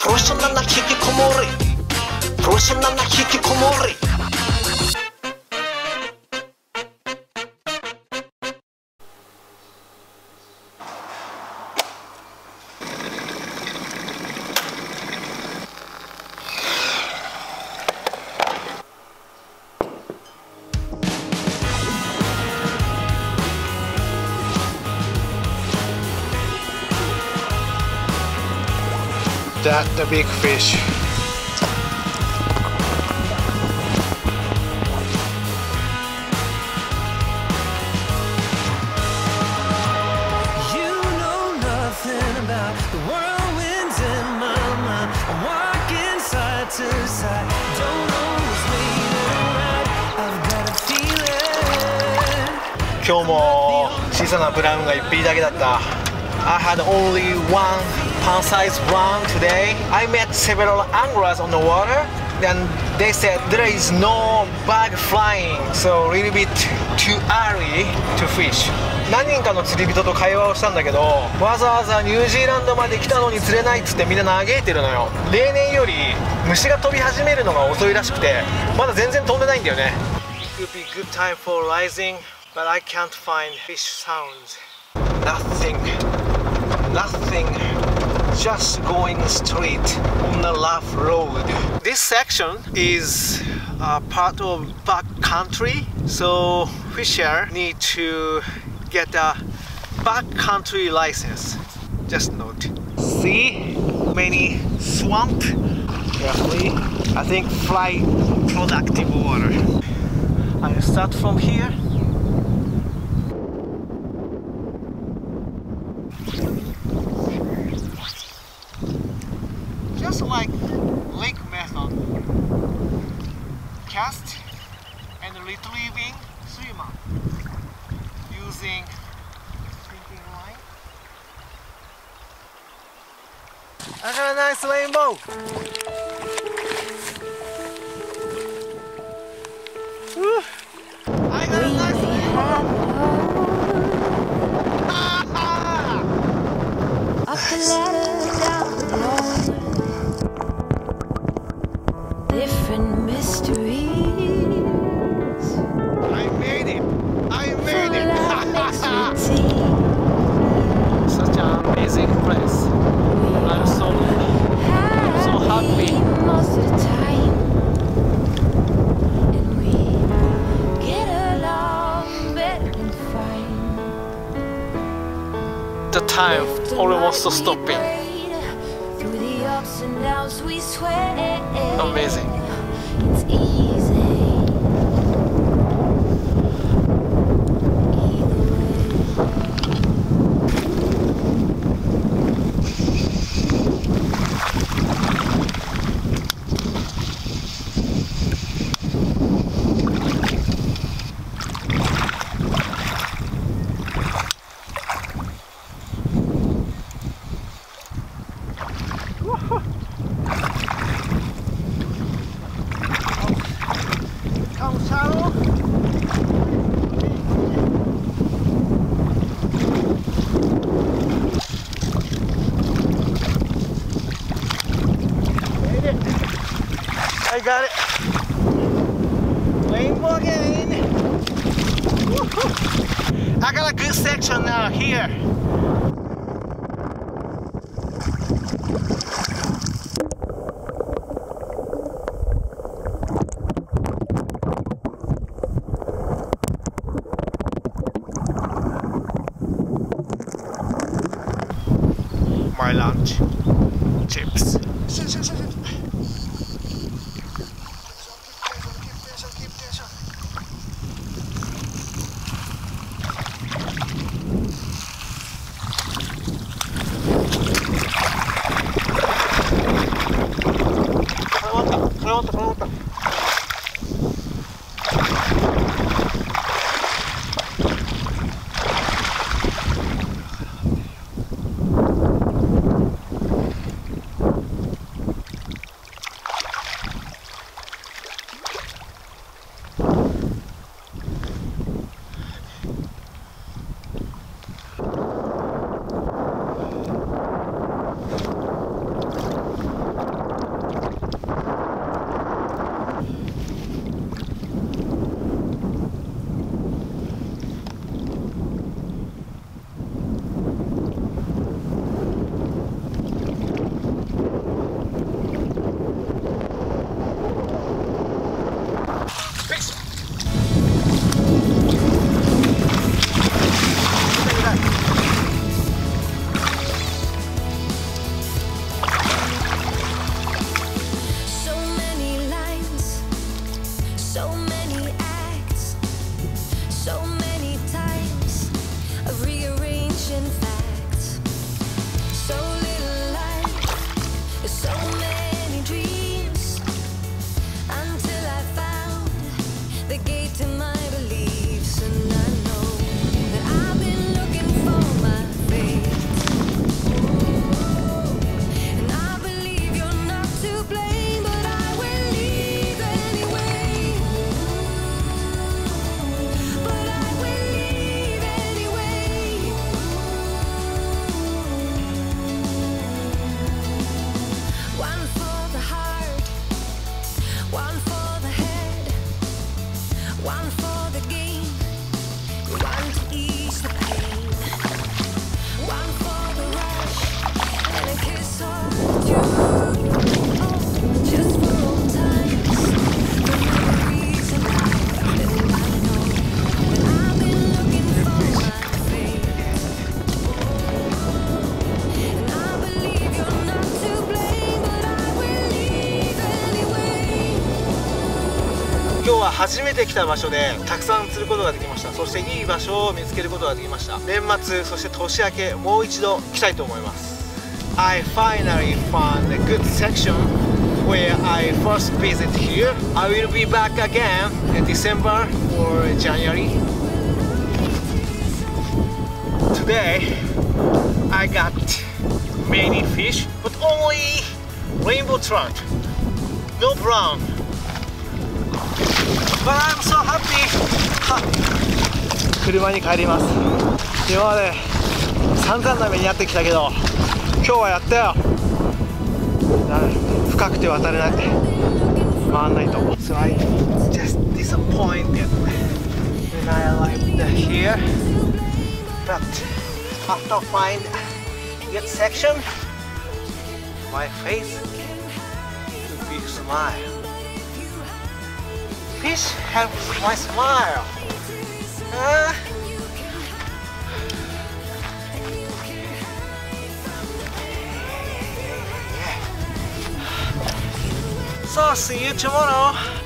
프로페셔널 히키코모리 프로페셔널 히키코모리 That's the big fish. You know nothing about the whirlwinds in my mind. I'm walking side to side, don't always wait around. I've got a feeling. 今日も小さなブラウンが1匹だけだった。I had only one pan-sized brown today. I met several anglers on the water and they said there is no bug flying, so a little bit too early to fish. 何人かの釣り人と会話をしたんだけど、わざわざニュージーランドまで来たのに釣れないっつってみんな嘆いてるのよ。例年より虫が飛び始めるのが遅いらしくて、まだ全然飛んでないんだよね。It would be good time for rising, but I can't find fish sounds. Nothing, just going straight on the rough road. This section is part of backcountry, so fisher need to get a backcountry license. Just note. See, many swamp. Carefully, I think fly productive water. I start from here. Just like lake method, cast and retrieving swimmer using sinking line. I got a nice rainbow. Woo. I got a nice rainbow. Up the ladder, down the road. Different mysteries. I made it. Full of mixed with tea. Such an amazing place. I'm so happy. Most of the time. And we get along better than fine. The time almost stopping. Through the ups and downs we sweat. Amazing. It's easy. Come shallow. Made it. I got it. Rainbow again. Woohoo. I got a good section now here. My lunch, chips. Keep tension. Kalawata. 今日は初めて来た場所でたくさん釣ることができました。そしていい場所を見つけることができました。年末そして年明けもう一度来たいと思います。 I finally found a good section where I first visit here. I will be back again in December or January. Today I got many fish, but only rainbow trout, no brown. But I'm so happy. 車に帰ります。今まで散々な目に遭ってきたけど、今日はやったよ。深くて渡れない。回んないと。So I just disappointed when I arrived here. But after find good section, my face will be smile. Fish have my smile. So see you tomorrow.